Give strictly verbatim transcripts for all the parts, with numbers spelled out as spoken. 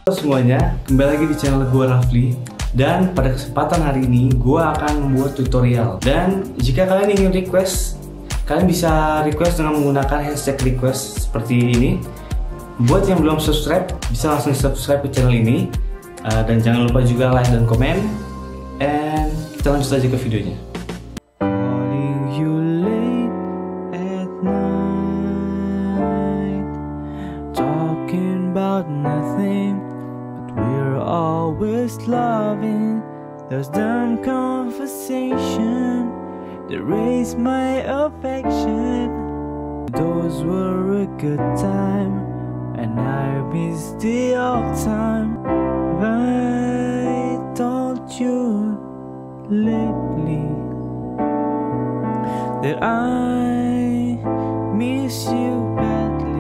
Halo semuanya, kembali lagi di channel gue Rafli. Dan pada kesempatan hari ini gue akan membuat tutorial. Dan jika kalian ingin request, kalian bisa request dengan menggunakan hashtag request seperti ini. Buat yang belum subscribe, bisa langsung subscribe ke channel ini. uh, Dan jangan lupa juga like dan komen. And kita lanjut saja ke videonya. Nothing, but we're always loving those dumb conversation that raise my affection. Those were a good time, and I miss the old time. I told you lately that I miss you badly.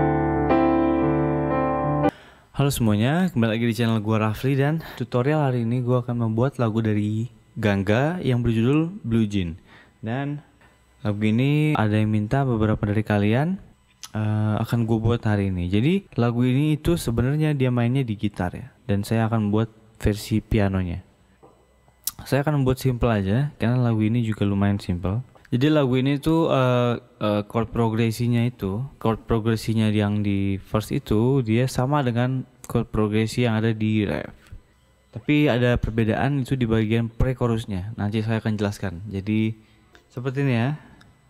Halo semuanya, kembali lagi di channel gua Rafli, dan tutorial hari ini gua akan membuat lagu dari Gangga yang berjudul Blue Jean. Dan lagu ini ada yang minta beberapa dari kalian uh, akan gue buat hari ini. Jadi lagu ini itu sebenarnya dia mainnya di gitar ya, dan saya akan buat versi pianonya. Saya akan membuat simple aja karena lagu ini juga lumayan simple. Jadi lagu ini tuh uh, uh, chord progresinya itu, chord progresinya yang di first itu dia sama dengan chord progresi yang ada di ref. Tapi ada perbedaan itu di bagian pre-chorusnya. Nanti saya akan jelaskan. Jadi seperti ini ya.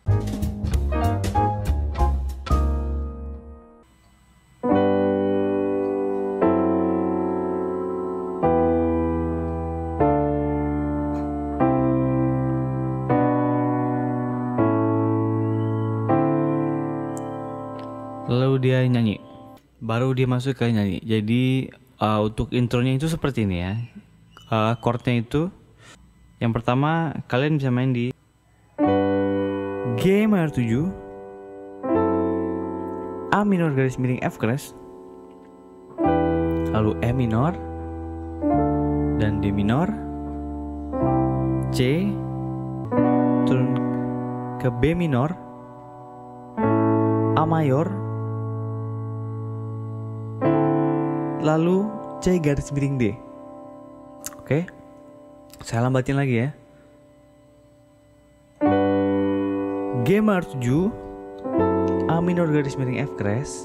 Lalu dia nyanyi, baru dia masuk ke nyanyi. Jadi uh, untuk intronya itu seperti ini ya. uh, chordnya itu yang pertama kalian bisa main di G minor tujuh, A minor garis miring F keras, lalu E minor dan D minor, C, turun ke B minor, A mayor, lalu C garis miring D. Oke, saya lambatin lagi ya. G minor tujuh, A minor garis miring F keras,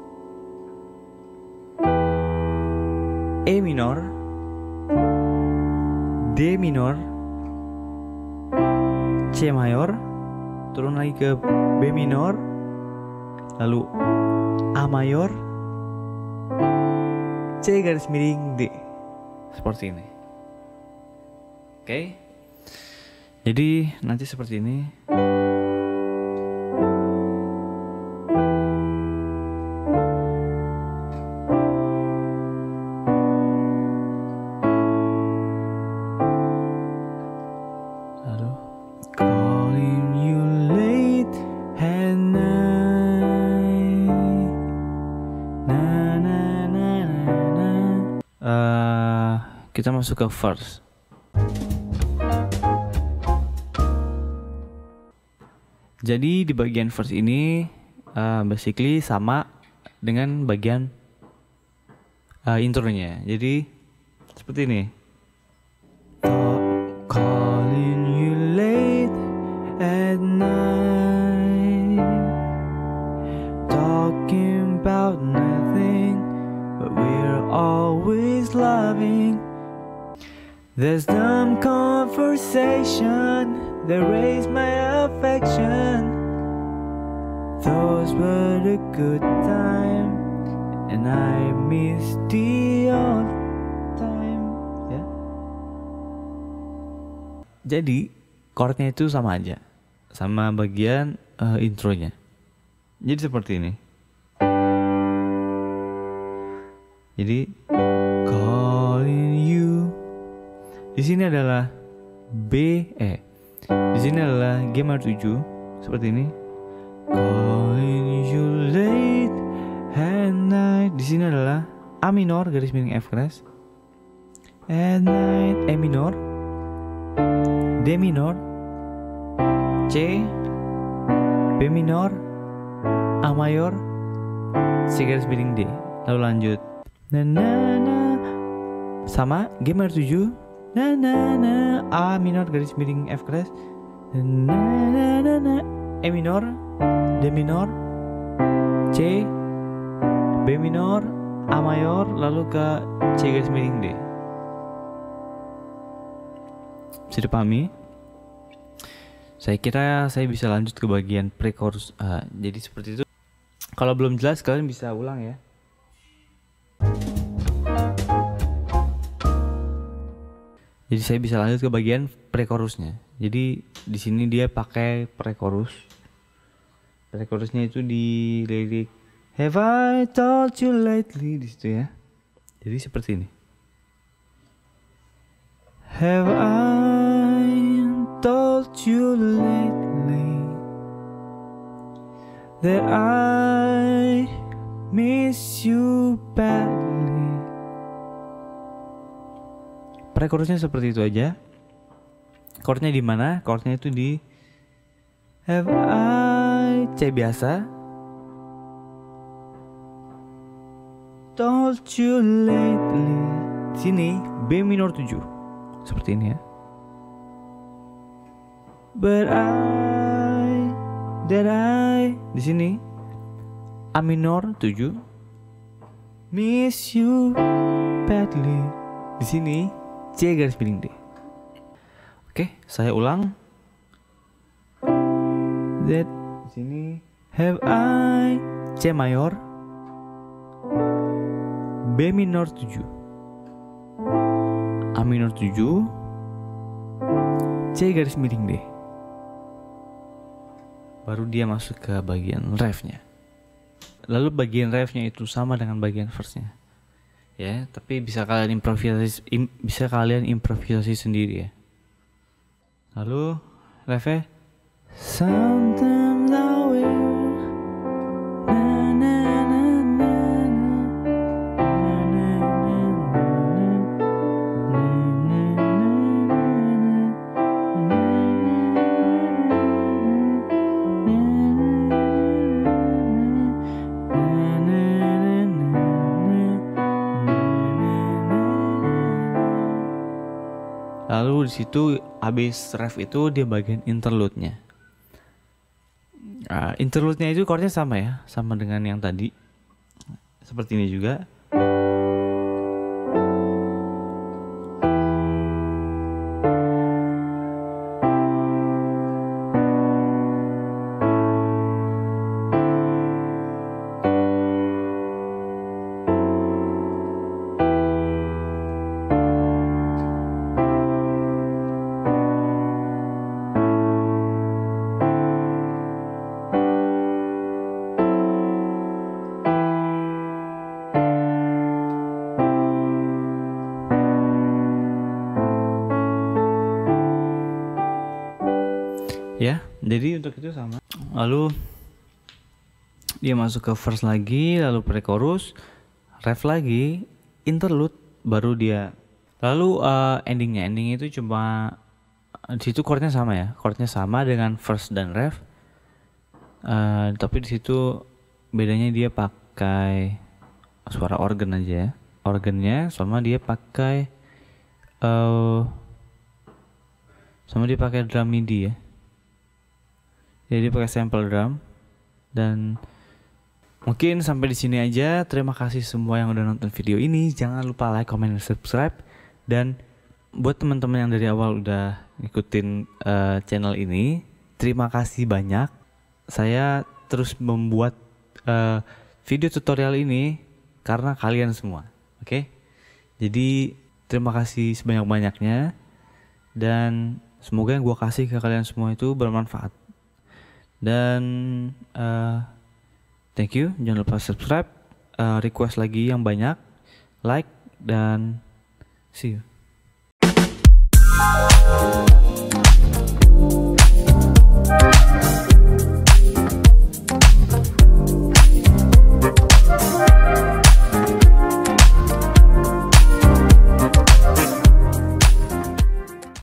E minor, D minor, C mayor, turun lagi ke B minor, lalu A mayor, C garis miring D. Seperti ini. Oke. Jadi nanti seperti ini. Lalu calling you late at night. Na na na na. Uh, kita masuk ke verse. Jadi di bagian verse ini uh, basically sama dengan bagian uh, intronya. Jadi seperti ini. Calling you late at night, talking about nothing, but we're always loving. There's dumb conversation that raise my affection. Those were the good time, and I miss the old time. Ya. Jadi chordnya itu sama aja, sama bagian uh, intronya. Jadi seperti ini. Jadi calling you. Di sini adalah B E. Di sini adalah G minor tujuh seperti ini. Calling you late at night. Di sini adalah A minor garis miring F keras, at night, E minor, D minor, C, B minor, A mayor, C garis miring D. Lalu lanjut. Na na sama G minor tujuh, na na na, A minor garis miring F keras, na na na na, E minor, D minor, C, B minor, A mayor, lalu ke C garis miring D. Bisa dipahami? Saya kira saya bisa lanjut ke bagian pre-chorus. Uh, jadi seperti itu. Kalau belum jelas kalian bisa ulang ya. Jadi saya bisa lanjut ke bagian pre-chorusnya. Jadi di sini dia pakai pre-chorus. Pre-chorusnya itu di lirik Have I told you lately, di situ ya. Jadi seperti ini. Have I told you lately that I miss you badly. Pre-chorusnya seperti itu aja. Chordnya di mana? Chordnya itu di Have I, C biasa, told you lately. Sini B minor tujuh. Seperti ini ya. But I, that I, di sini A minor tujuh, miss you badly. Di sini C garis miring D. Oke, saya ulang. That di sini have I, C mayor, B minor tujuh, A minor tujuh, C garis miring D. Baru dia masuk ke bagian refnya. Lalu bagian refnya itu sama dengan bagian verse-nya. Ya, tapi bisa kalian improvisasi im, bisa kalian improvisasi sendiri ya. Lalu refnya Sometimes I will na na na na Lalu di situ habis ref itu dia bagian interlude-nya. Nah, interlude-nya itu chordnya sama ya, sama dengan yang tadi. Seperti ini juga. Ya, jadi untuk itu sama. Lalu dia masuk ke verse lagi, lalu pre-chorus, ref lagi, interlude, baru dia. Lalu uh, endingnya, endingnya itu cuma di situ chordnya sama ya, chordnya sama dengan verse dan ref. Uh, tapi di situ bedanya dia pakai suara organ aja ya, organnya sama dia pakai uh, sama dia pakai drum MIDI ya. Jadi pakai sample drum. Dan mungkin sampai di sini aja. Terima kasih semua yang udah nonton video ini. Jangan lupa like, comment, dan subscribe. Dan buat teman-teman yang dari awal udah ngikutin uh, channel ini, terima kasih banyak. Saya terus membuat uh, video tutorial ini karena kalian semua. Oke okay? Jadi terima kasih sebanyak-banyaknya. Dan semoga yang gua kasih ke kalian semua itu bermanfaat. Dan uh, thank you, jangan lupa subscribe, uh, request lagi yang banyak, like, dan see you.